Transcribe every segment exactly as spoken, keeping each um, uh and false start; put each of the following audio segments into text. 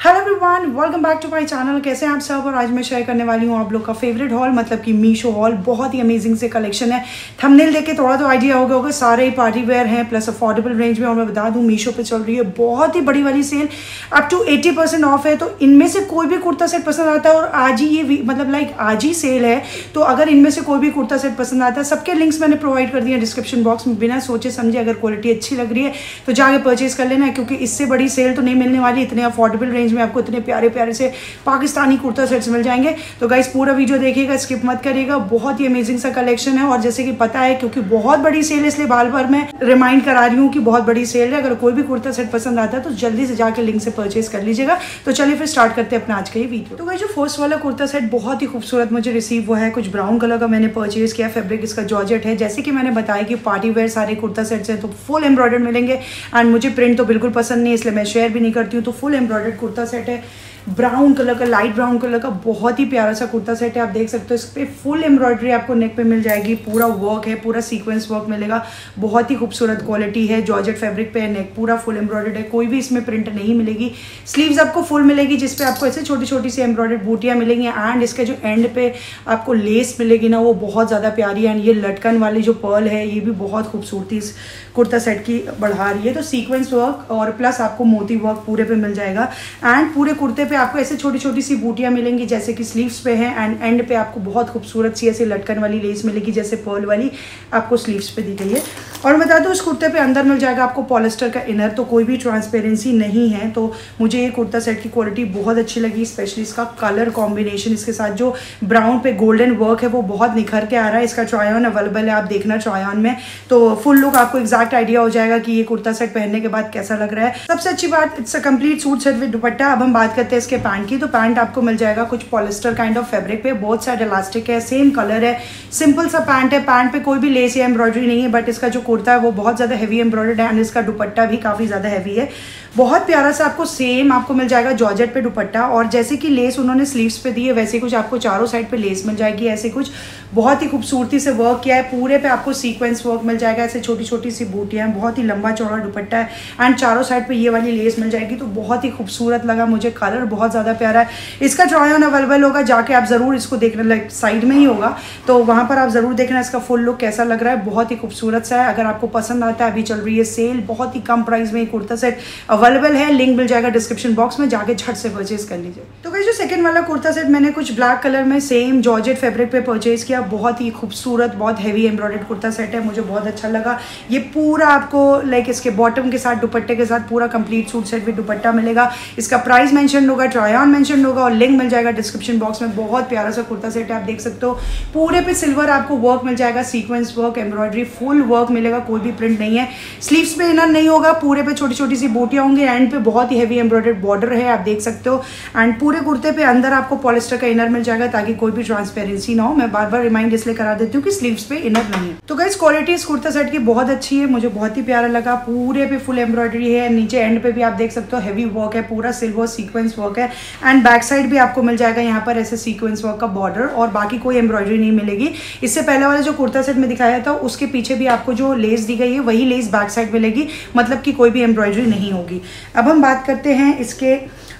Hello everyone, welcome back to my channel. कैसे हैं आप सब। और आज मैं शेयर करने वाली हूँ आप लोग का फेवरेट हॉल, मतलब कि मीशो हॉल। बहुत ही अमेजिंग से कलेक्शन है। थंबनेल देख के थोड़ा तो आइडिया हो गया होगा, सारे ही पार्टी वेयर हैं प्लस अफोर्डेबल रेंज में। और मैं बता दूँ मीशो पे चल रही है बहुत ही बड़ी वाली sale, up to eighty percent off है। तो इनमें से कोई भी कुर्ता सेट पसंद आता है और आज ही ये मतलब लाइक आज ही सेल है, तो अगर इनमें से कोई भी कुर्ता सेट पसंद आता है, सबके लिंक्स मैंने प्रोवाइड कर दिए हैं डिस्क्रिप्शन बॉक्स में। बिना सोचे समझे अगर क्वालिटी अच्छी लग रही है तो जाके परचेज कर लेना, क्योंकि इससे बड़ी सेल तो नहीं मिलने वाली। इतने अफोर्डेबल रेंज में आपको इतने प्यारे प्यारे से पाकिस्तानी कुर्ता सेट्स मिल जाएंगे। तो गाइस पूरा वीडियो देखिएगा, स्किप मत करिएगा। बहुत ही अमेजिंग सा कलेक्शन है। और जैसे कि पता है क्योंकि बहुत बड़ी सेल है, इसलिए बार बार मैं रिमाइंड करा रही हूँ कि बहुत बड़ी सेल है। अगर कोई भी कुर्ता सेट पसंद आता है तो जल्दी से जाकर लिंक से परचेज कर लीजिएगा। तो चलिए फिर स्टार्ट करते हैं अपना आज का ये वीडियो। तो गाइस जो फर्स्ट वाला कुर्ता सेट बहुत ही खूबसूरत मुझे रिसीव हुआ है। कुछ ब्राउन कलर का मैंने परचेज किया। फैब्रिक इसका जॉर्जेट है। जैसे कि मैंने बताया कि पार्टी वेयर सारे कुर्ता सेट्स हैं तो फुल एम्ब्रॉयडर्ड मिलेंगे। एंड मुझे प्रिंट तो बिल्कुल पसंद नहीं, इसलिए मैं शेयर भी नहीं करती हूँ। तो फुल एम्ब्रॉयडर्ड कुर्ता सेट है, ब्राउन कलर का, लाइट ब्राउन कलर का, बहुत ही प्यारा सा कुर्ता सेट है। आप देख सकते हो इस पे फुल एम्ब्रॉयडरी आपको नेक पे मिल जाएगी। पूरा वर्क है, पूरा सीक्वेंस वर्क मिलेगा। बहुत ही खूबसूरत क्वालिटी है। जॉर्जेट फैब्रिक पे है, नेक पूरा फुल एम्ब्रॉयडर्ड है। कोई भी इसमें प्रिंट नहीं मिलेगी। स्लीव्स आपको फुल मिलेगी, जिसपे आपको ऐसे छोटी छोटी सी एम्ब्रॉयडर्ड बूटियां मिलेंगी। एंड इसके जो एंड पे आपको लेस मिलेगी ना, वो बहुत ज़्यादा प्यारी है। एंड ये लटकन वाली जो पर्ल है ये भी बहुत खूबसूरती इस कुर्ता सेट की बढ़ा रही है। तो सीक्वेंस वर्क और प्लस आपको मोती वर्क पूरे पे मिल जाएगा। एंड पूरे कुर्ते पे आपको ऐसे छोटी छोटी सी बूटियां मिलेंगी जैसे कि स्लीव्स पे है। एंड एंड पे आपको बहुत खूबसूरत सी ऐसे लटकन वाली लेस मिलेगी, जैसे पर्ल वाली आपको स्लीव्स पे दी गई है। और बता दो इस कुर्ते पे अंदर मिल जाएगा आपको पॉलिस्टर का इनर, तो कोई भी ट्रांसपेरेंसी नहीं है। तो मुझे ये कुर्ता सेट की क्वालिटी बहुत अच्छी लगी, स्पेशली इसका कलर कॉम्बिनेशन, इसके साथ जो ब्राउन पे गोल्डन वर्क है वो बहुत निखर के आ रहा है। इसका ट्राई ऑन अवेलेबल है, आप देखना ट्राई ऑन में, तो फुल लुक आपको एग्जैक्ट आइडिया हो जाएगा कि ये कुर्ता सेट पहनने के बाद कैसा लग रहा है। सबसे अच्छी बात, it's a complete suit set with dupatta. अब हम बात करते हैं इसके पैंट की। तो पैंट आपको मिल जाएगा कुछ पॉलिस्टर काइंड ऑफ फैब्रिक पे, बहुत साइड इलास्टिक है, सेम कलर है, सिंपल सा पैंट है। पैंट पे कोई भी लेस या एम्ब्रॉयडरी नहीं है, बट इसका जो कुर्ता है वो बहुत ज्यादा हैवी एम्ब्रॉयडर्ड है। एंड इसका दुपट्टा भी काफी ज्यादा हैवी है, बहुत प्यारा सा आपको सेम आपको मिल जाएगा जॉर्जेट पे दुपट्टा। और जैसे कि लेस उन्होंने स्लीव्स पे दी है, वैसे कुछ आपको चारों साइड पे लेस मिल जाएगी। ऐसे कुछ बहुत ही खूबसूरती से वर्क किया है। पूरे पे आपको सीक्वेंस वर्क मिल जाएगा, ऐसे छोटी छोटी सी बूटियां हैं, बहुत ही लंबा चौड़ा दुपट्टा है। एंड चारों साइड पे ये वाली लेस मिल जाएगी। तो बहुत ही खूबसूरत लगा मुझे, कलर बहुत ज्यादा प्यारा है। इसका ट्राई ऑन अवेलेबल होगा, जाके आप जरूर इसको देखना, लाइक साइड में ही होगा, तो वहां पर आप जरूर देखना इसका फुल लुक कैसा लग रहा है। बहुत ही खूबसूरत सा है। अगर आपको पसंद आता है, अभी चल रही है सेल, बहुत ही कम प्राइस में कुर्ता सेट अवेलेबल है। लिंक मिल जाएगा डिस्क्रिप्शन बॉक्स में, जाके झट से परचेज कर लीजिए। तो गाइस जो सेकंड वाला कुर्ता सेट मैंने कुछ ब्लैक कलर में सेम जॉर्जेट फैब्रिक पे परचेज किया। बहुत ही खूबसूरत, बहुत हैवी एम्ब्रॉयडर्ड कुर्ता सेट है, मुझे बहुत अच्छा लगा। ये पूरा आपको लाइक इसके बॉटम के साथ दुपट्टे के साथ पूरा complete suit set with dupatta मिलेगा। इसका प्राइस मेंशन होगा, ट्राई ऑन मेंशन होगा और लिंक मिल जाएगा डिस्क्रिप्शन बॉक्स में। बहुत प्यारा सा कुर्ता सेट है, आप देख सकते हो। पूरे पे सिल्वर आपको वर्क मिल जाएगा, sequence work, embroidery, full work मिलेगा, कोई भी प्रिंट नहीं है। स्लीव्स पे इनर नहीं होगा, पूरे पे छोटी छोटी सी बूटियां होंगी। एंड पे बहुत ही हैवी एम्ब्रॉयडर्ड बॉर्डर है, आप देख सकते हो। एंड पूरे कुर्ते पे अंदर आपको पॉलिस्टर का इनर मिल जाएगा, ताकि कोई भी ट्रांसपेरेंसी ना हो। मैं बार बार रिमाइंड इसलिए करा देती हूँ कि स्लीव्स पे इनर नहीं है। तो गाइस क्वालिटी इस कुर्ता सेट की बहुत अच्छी है, मुझे बहुत ही प्यारा लगा। पूरे पे फुल एम्ब्रॉयडरी है, नीचे एंड पे भी आप देख सकते हो हैवी वर्क है, पूरा सिल्वर सीक्वेंस वर्क है। एंड बैक साइड भी आपको मिल जाएगा यहाँ पर ऐसे सीक्वेंस वर्क का बॉर्डर, और बाकी कोई एम्ब्रॉयडरी नहीं मिलेगी। इससे पहले वाला जो कुर्ता सेट में दिखाया था उसके पीछे भी आपको जो लेस दी गई है वही लेस बैक साइड मिलेगी, मतलब कि कोई भी एम्ब्रॉयडरी नहीं होगी। अब हम बात करते हैं इसके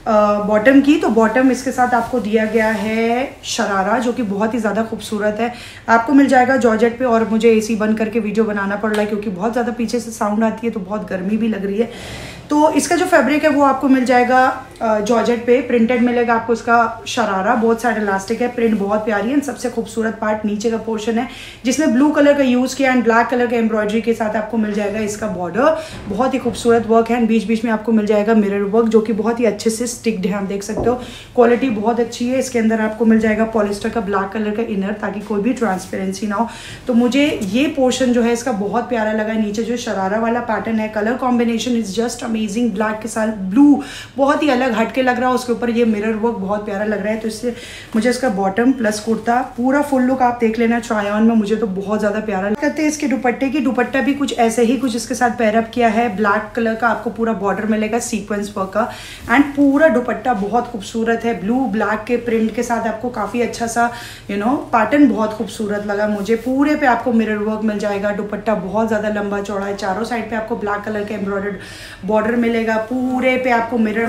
बॉटम की। तो बॉटम इसके साथ आपको दिया गया है शरारा, जो कि बहुत ही ज़्यादा खूबसूरत है। आपको मिल जाएगा जॉर्जेट पे। और मुझे एसी बंद करके वीडियो बनाना पड़ रहा है क्योंकि बहुत ज़्यादा पीछे से साउंड आती है, तो बहुत गर्मी भी लग रही है। तो इसका जो फैब्रिक है वो आपको मिल जाएगा जॉर्जेट पे, प्रिंटेड मिलेगा आपको इसका शरारा। बहुत सारे इलास्टिक है, प्रिंट बहुत प्यारी है। सबसे खूबसूरत पार्ट नीचे का पोर्शन है, जिसमें ब्लू कलर का यूज़ किया एंड ब्लैक कलर का एम्ब्रॉयडरी के साथ आपको मिल जाएगा इसका बॉर्डर। बहुत ही खूबसूरत वर्क है। एंड बीच बीच में आपको मिल जाएगा मिरर वर्क, जो कि बहुत ही अच्छे से स्टिक्ड है, आप देख सकते हो। क्वालिटी बहुत अच्छी है। इसके अंदर आपको मिल जाएगा पॉलिस्टर का ब्लैक कलर का इनर, ताकि कोई भी ट्रांसपेरेंसी ना हो। तो मुझे ये पोर्शन जो है इसका बहुत प्यारा लगा। नीचे जो शरारा वाला पैटर्न है, colour combination is just amazing. Black के साथ ब्लू बहुत ही अलग हटके लग रहा है, उसके ऊपर ये मिरर वर्क बहुत प्यारा लग रहा है। तो इससे मुझे इसका बॉटम प्लस कुर्ता पूरा फुल लुक आप देख लेना ट्राई ऑन में, मुझे तो बहुत ज्यादा प्यारा लगता है। इसके दुपट्टे की, दुपट्टा भी कुछ ऐसे ही कुछ इसके साथ पैरअप किया है। ब्लैक कलर का आपको पूरा बॉर्डर मिलेगा सीक्वेंस वर्क का। एंड पूरा दुपट्टा बहुत खूबसूरत है, ब्लू ब्लैक के प्रिंट के साथ आपको काफी अच्छा सा यू नो पैटर्न बहुत खूबसूरत लगा मुझे। पूरे पे आपको मिरर वर्क मिल जाएगा। दुपट्टा बहुत ज्यादा लंबा चौड़ा है, चारों साइड पे आपको ब्लैक कलर के एम्ब्रॉयडर्ड बॉर्डर मिलेगा। पूरे पे आपको मिरर वर्क मिल जाएगा।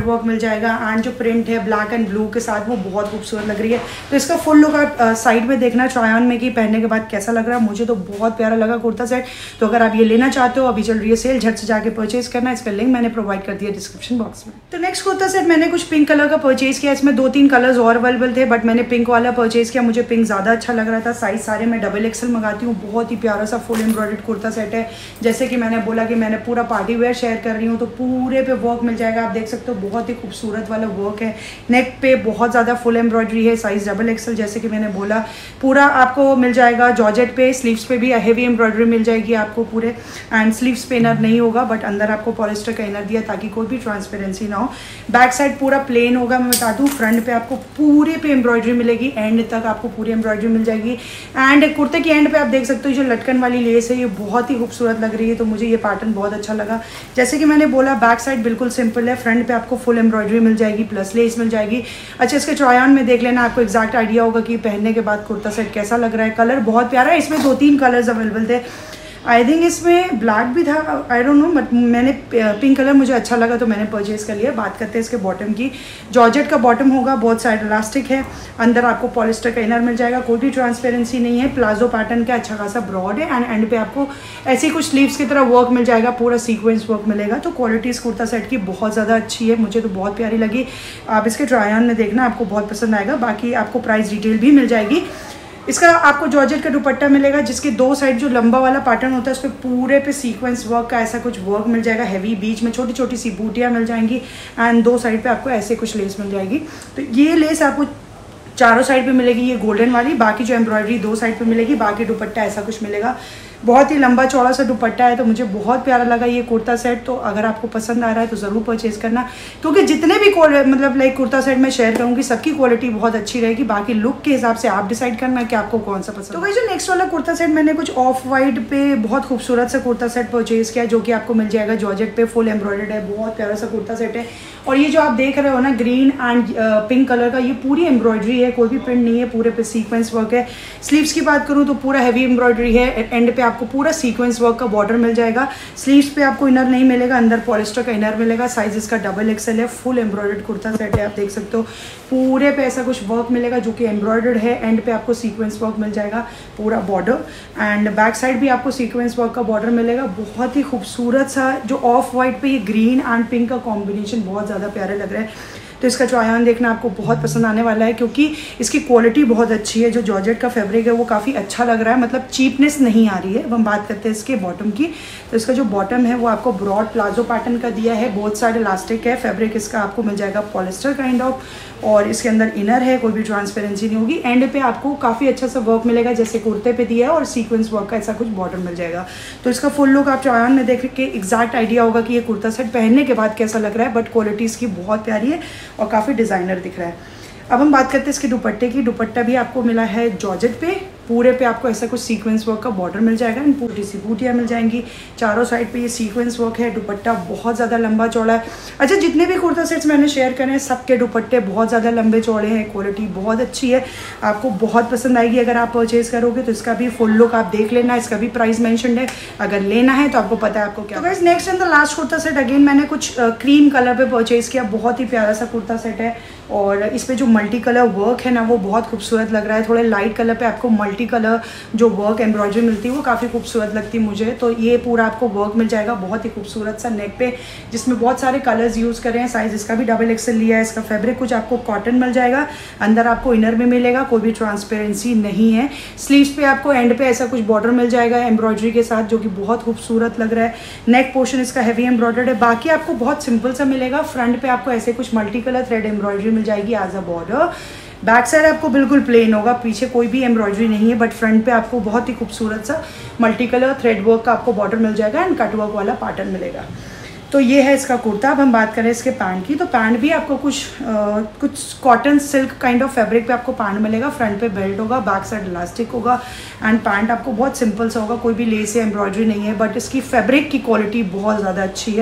जाएगा एंड जो प्रिंट है ब्लैक एंड ब्लू के साथ वो बहुत खूबसूरत लग रही है। तो इसका फुल लुक आप साइड में देखना ट्राई ऑन में कि पहनने के बाद कैसा लग रहा है। मुझे तो बहुत प्यारा लगा कुर्ता सेट। तो अगर आप ये लेना चाहते हो, अभी चल रही है सेल, झट से जाके परचेज करना। इसका लिंक मैंने प्रोवाइड कर दिया डिस्क्रिप्शन बॉक्स में। तो नेक्स्ट कुर्ता सेट मैंने कुछ पिंक कलर का परचेज किया। इसमें दो तीन कलर्स और अवेलेबल थे बट मैंने पिंक वाला परचेज किया। मुझे पिंक ज़्यादा अच्छा लग रहा था। साइज सारे मैं डबल एक्सल मंगाती हूँ। बहुत ही प्यारा सा फुल एम्ब्रॉयडर्ड कुर्ता सेट है। जैसे कि मैंने बोला कि मैंने पूरा पार्टी वेयर शेयर कर रही हूँ तो पूरे पे वर्क मिल जाएगा। आप देख सकते हो बहुत ही खूबसूरत वाला वर्क है। नेक पे बहुत ज़्यादा फुल एम्ब्रॉयडरी है। साइज डबल एक्सल जैसे कि मैंने बोला पूरा आपको मिल जाएगा। जॉर्जेट पे स्लीव्स पे भी हेवी एम्ब्रॉयडरी मिल जाएगी आपको पूरे, एंड स्लीव्स पे इनर नहीं होगा बट अंदर आपको पॉलिस्टर का इनर दिया ताकि कोई भी ट्रांसपेरेंसी ना हो। बैक साइड पूरा प्लेन होगा। मैं बता दूँ फ्रंट पे आपको पूरे पे एम्ब्रॉयडरी मिलेगी, एंड तक आपको पूरी एम्ब्रॉयडरी मिल जाएगी। एंड कुर्ते के एंड पे आप देख सकते हो जो लटकन वाली लेस है ये बहुत ही खूबसूरत लग रही है। तो मुझे ये पैटर्न बहुत अच्छा लगा। जैसे कि मैंने बोला बैक साइड बिल्कुल सिंपल है। फ्रंट पे आपको फुल एम्ब्रॉयडरी मिल जाएगी प्लस लेस मिल जाएगी। अच्छा, इसके ट्राई ऑन में देख लेना, आपको एक्जैक्ट आइडिया होगा कि पहनने के बाद कुर्ता सेट कैसा लग रहा है। कलर बहुत प्यारा है। इसमें दो तीन कलर्स अवेलेबल थे। आई थिंक इसमें ब्लैक भी था, आई डोंट नो, बट मैंने पिंक कलर मुझे अच्छा लगा तो मैंने परचेज़ कर लिया। बात करते हैं इसके बॉटम की। जॉर्जेट का बॉटम होगा, बहुत साइड इलास्टिक है, अंदर आपको पॉलिस्टर का इनर मिल जाएगा। कोई भी ट्रांसपेरेंसी नहीं है। प्लाजो पैटर्न का अच्छा खासा ब्रॉड है एंड एंड पे आपको ऐसे कुछ स्लीव्स की तरह वर्क मिल जाएगा, पूरा सीक्वेंस वर्क मिलेगा। तो क्वालिटी इस कुर्ता सेट की बहुत ज़्यादा अच्छी है, मुझे तो बहुत प्यारी लगी। आप इसके ट्राई ऑन में देखना, आपको बहुत पसंद आएगा। बाकी आपको प्राइस डिटेल भी मिल जाएगी। इसका आपको जॉर्जेट का दुपट्टा मिलेगा जिसके दो साइड जो लंबा वाला पैटर्न होता है उस पर पूरे पे सीक्वेंस वर्क का ऐसा कुछ वर्क मिल जाएगा हैवी। बीच में छोटी छोटी सी बूटियाँ मिल जाएंगी एंड दो साइड पे आपको ऐसे कुछ लेस मिल जाएगी। तो ये लेस आपको चारों साइड पे मिलेगी, ये गोल्डन वाली। बाकी जो एम्ब्रॉयडरी दो साइड पे मिलेगी, बाकी दुपट्टा ऐसा कुछ मिलेगा। बहुत ही लंबा चौड़ा सा दुपट्टा है। तो मुझे बहुत प्यारा लगा ये कुर्ता सेट। तो अगर आपको पसंद आ रहा है तो ज़रूर परचेज़ करना, क्योंकि जितने भी मतलब लाइक कुर्ता सेट मैं शेयर करूँगी सबकी क्वालिटी बहुत अच्छी रहेगी। बाकी लुक के हिसाब से आप डिसाइड करना कि आपको कौन सा पसंद। तो भाई जो नेक्स्ट वाला कुर्ता सेट मैंने कुछ ऑफ वाइट पे बहुत खूबसूरत सा कुर्ता सेट परचेज़ किया जो कि आपको मिल जाएगा जॉर्जेट पे, फुल एम्ब्रॉयडर्ड है। बहुत प्यारा सा कुर्ता सेट है। और ये जो आप देख रहे हो ना ग्रीन एंड पिंक कलर का, ये पूरी एम्ब्रॉयडरी है, कोई भी प्रिंट नहीं है, पूरे पे सीक्वेंस वर्क है। स्लीव्स की बात करूँ तो पूरा हैवी एम्ब्रॉयडरी है। एंड पे आपको पूरा सीक्वेंस वर्क का बॉर्डर मिल जाएगा। स्लीव्स पे आपको इनर नहीं मिलेगा, अंदर पॉलिस्टर का इनर मिलेगा। साइज इसका डबल एक्सल है। फुल एम्ब्रॉयडर्ड कुर्ता सेट है। आप देख सकते हो पूरे पे ऐसा कुछ वर्क मिलेगा जो कि एम्ब्रॉयडर्ड है। एंड पे आपको सीक्वेंस वर्क मिल जाएगा पूरा बॉर्डर, एंड बैक साइड भी आपको सीक्वेंस वर्क का बॉर्डर मिलेगा। बहुत ही खूबसूरत सा जो ऑफ वाइट पे ये ग्रीन एंड पिंक का कॉम्बिनेशन बहुत ज़्यादा प्यारे लग रहा है। तो इसका ट्राई ऑन देखना, आपको बहुत पसंद आने वाला है क्योंकि इसकी क्वालिटी बहुत अच्छी है। जो जॉर्जेट का फैब्रिक है वो काफ़ी अच्छा लग रहा है, मतलब चीपनेस नहीं आ रही है। अब हम बात करते हैं इसके बॉटम की। तो इसका जो बॉटम है वो आपको ब्रॉड प्लाजो पैटर्न का दिया है। बोथ साइड इलास्टिक है। फैब्रिक इसका आपको मिल जाएगा पॉलिस्टर काइंड ऑफ, और इसके अंदर इनर है, कोई भी ट्रांसपेरेंसी नहीं होगी। एंड पे आपको काफ़ी अच्छा सा वर्क मिलेगा जैसे कुर्ते पे दिया है, और सीक्वेंस वर्क का ऐसा कुछ बॉर्डर मिल जाएगा। तो इसका फुल लुक आप ट्राई ऑन में देख के एग्जैक्ट आइडिया होगा कि ये कुर्ता सेट पहनने के बाद कैसा लग रहा है। बट क्वालिटी इसकी बहुत प्यारी है और काफ़ी डिज़ाइनर दिख रहा है। अब हम बात करते हैं इसके दुपट्टे की। दुपट्टा भी आपको मिला है जॉर्जेट पे। पूरे पे आपको ऐसा कुछ सीक्वेंस वर्क का बॉर्डर मिल जाएगा एंड पूरी सी बूटियाँ मिल जाएंगी। चारों साइड पे ये सीक्वेंस वर्क है। दुपट्टा बहुत ज़्यादा लंबा चौड़ा है। अच्छा, जितने भी कुर्ता सेट्स मैंने शेयर करे हैं सबके दुपट्टे बहुत ज़्यादा लंबे चौड़े हैं। क्वालिटी बहुत अच्छी है, आपको बहुत पसंद आएगी अगर आप परचेज़ करोगे। तो इसका भी फुल लुक आप देख लेना। इसका भी प्राइस मैंशनड है, अगर लेना है तो आपको पता है आपको क्या। तो guys next and the last kurta set again मैंने कुछ क्रीम कलर पर परचेज़ किया। बहुत ही प्यारा सा कुर्ता सेट है और इस पर जो मल्टी कलर वर्क है ना वो बहुत खूबसूरत लग रहा है। थोड़े लाइट कलर पे आपको मल्टी कलर जो वर्क एम्ब्रॉयडरी मिलती है वो काफ़ी खूबसूरत लगती है मुझे। तो ये पूरा आपको वर्क मिल जाएगा बहुत ही खूबसूरत सा नेक पे, जिसमें बहुत सारे कलर्स यूज़ कर रहे हैं। साइज इसका भी डबल एक्सल लिया है। इसका फैब्रिक कुछ आपको कॉटन मिल जाएगा, अंदर आपको इनर में मिलेगा, कोई भी ट्रांसपेरेंसी नहीं है। स्लीव्स पे आपको एंड पे ऐसा कुछ बॉर्डर मिल जाएगा एम्ब्रॉयडरी के साथ जो कि बहुत खूबसूरत लग रहा है। नेक पोर्शन इसका हैवी एम्ब्रॉयडर्ड है। बाकी आपको बहुत सिंपल सा मिलेगा। फ्रंट पे आपको ऐसे कुछ मल्टी कलर थ्रेड एम्ब्रॉयडरी मिल जाएगी as a border. Back side आपको बिल्कुल प्लेन होगा, पीछे कोई भी एम्ब्रॉयडरी नहीं है, बट फ्रंट पे आपको बहुत ही खूबसूरत सा मल्टी कलर थ्रेड वर्क का आपको बॉर्डर मिल जाएगा एंड कट वर्क वाला पैटर्न मिलेगा। तो ये है इसका कुर्ता। अब हम बात करें इसके पैंट की। तो पैंट भी आपको कुछ आ, कुछ cotton silk kind of fabric पे आपको पैंट मिलेगा। फ्रंट पे बेल्ट होगा, बैक साइड इलास्टिक होगा एंड पैंट आपको बहुत सिंपल सा होगा, कोई भी लेस या एम्ब्रॉयडरी नहीं है। बट इसकी फैब्रिक की क्वालिटी बहुत ज़्यादा अच्छी है।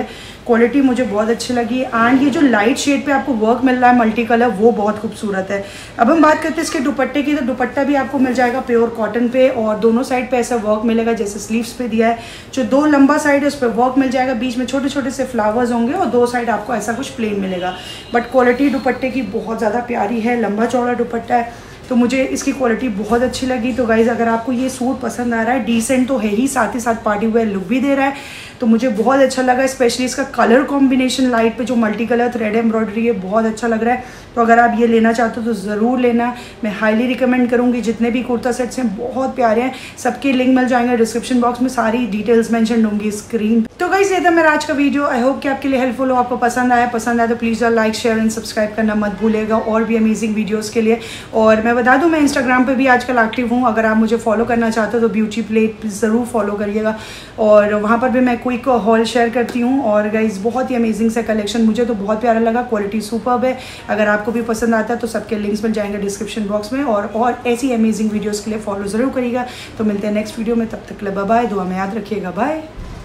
क्वालिटी मुझे बहुत अच्छी लगी एंड ये जो लाइट शेड पे आपको वर्क मिल रहा है मल्टी कलर, वो बहुत खूबसूरत है। अब हम बात करते हैं इसके दुपट्टे की, तो दुपट्टा भी आपको मिल जाएगा प्योर कॉटन पे और दोनों साइड पे ऐसा वर्क मिलेगा जैसे स्लीव्स पे दिया है। जो दो लंबा साइड है उस पर वर्क मिल जाएगा, बीच में छोटे छोटे से फ्लावर्स होंगे और दो साइड आपको ऐसा कुछ प्लेन मिलेगा। बट क्वालिटी दुपट्टे की बहुत ज़्यादा प्यारी है, लंबा चौड़ा दुपट्टा है, तो मुझे इसकी क्वालिटी बहुत अच्छी लगी। तो गाइज़ अगर आपको ये सूट पसंद आ रहा है, डिसेंट तो है ही, साथ ही साथ पार्टी वेयर लुक भी दे रहा है, तो मुझे बहुत अच्छा लगा। स्पेशली इसका कलर कॉम्बिनेशन लाइट पे जो मल्टी कलर थ्रेड एम्ब्रॉयडरी है बहुत अच्छा लग रहा है। तो अगर आप ये लेना चाहते हो तो ज़रूर लेना, मैं हाईली रिकमेंड करूँगी। जितने भी कुर्ता सेट्स हैं बहुत प्यारे हैं, सबके लिंक मिल जाएंगे डिस्क्रिप्शन बॉक्स में, सारी डिटेल्स मेंशन होंगी स्क्रीन। तो गाइस ये था मेरा आज का वीडियो, आई होप कि आपके लिए हेल्पफुल हो, आपको पसंद आया। पसंद आया तो please like share and subscribe करना मत भूलिएगा और भी अमेजिंग वीडियोज़ के लिए। और मैं बता दूँ मैं इंस्टाग्राम पे भी आजकल एक्टिव हूँ, अगर आप मुझे फॉलो करना चाहते हो तो ब्यूटी प्लेट ज़रूर फॉलो करिएगा और वहाँ पर भी मैं क्विक हॉल शेयर करती हूँ। और गाइस बहुत ही अमेजिंग सा कलेक्शन, मुझे तो बहुत प्यारा लगा, क्वालिटी सुपर्ब है। अगर आपको भी पसंद आता है तो सबके लिंक्स मिल जाएंगे डिस्क्रिप्शन बॉक्स में। और और ऐसी अमेजिंग वीडियोज़ के लिए फॉलो ज़रूर करिएगा। तो मिलते हैं नेक्स्ट वीडियो में, तब तक के लिए बाय बाय, दुआ में याद रखिएगा, बाय।